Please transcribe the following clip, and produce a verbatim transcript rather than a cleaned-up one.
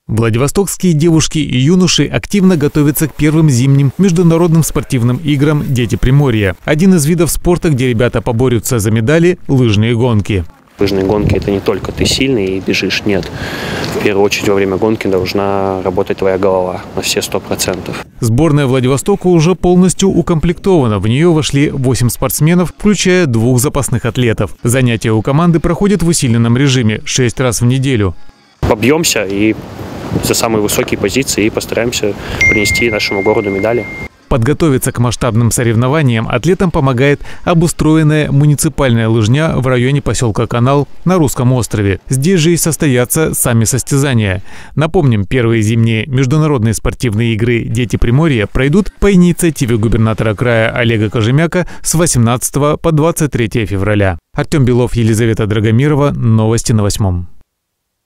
Владивостокские девушки и юноши активно готовятся к первым зимним международным спортивным играм «Дети Приморья». Один из видов спорта, где ребята поборются за медали – лыжные гонки. Лыжные гонки – это не только ты сильный и бежишь, нет. В первую очередь во время гонки должна работать твоя голова на все сто процентов. Сборная Владивостока уже полностью укомплектована. В нее вошли восемь спортсменов, включая двух запасных атлетов. Занятия у команды проходят в усиленном режиме шесть раз в неделю. Побьемся и за самые высокие позиции и постараемся принести нашему городу медали. Подготовиться к масштабным соревнованиям атлетам помогает обустроенная муниципальная лыжня в районе поселка Канал на Русском острове. Здесь же и состоятся сами состязания. Напомним, первые зимние международные спортивные игры «Дети Приморья» пройдут по инициативе губернатора края Олега Кожемяка с восемнадцатого по двадцать третье февраля. Артем Белов, Елизавета Драгомирова. Новости на восьмом.